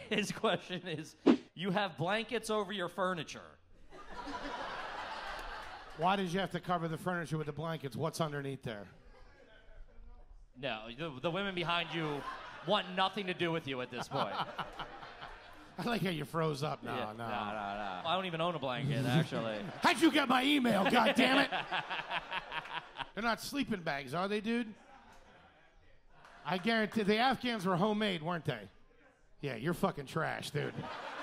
His question is, you have blankets over your furniture. Why did you have to cover the furniture with the blankets? What's underneath there? No, the women behind you want nothing to do with you at this point. I like how you froze up. No. No. I don't even own a blanket, actually. How'd you get my email, God damn it? They're not sleeping bags, are they, dude? I guarantee the Afghans were homemade, weren't they? Yeah, you're fucking trash, dude.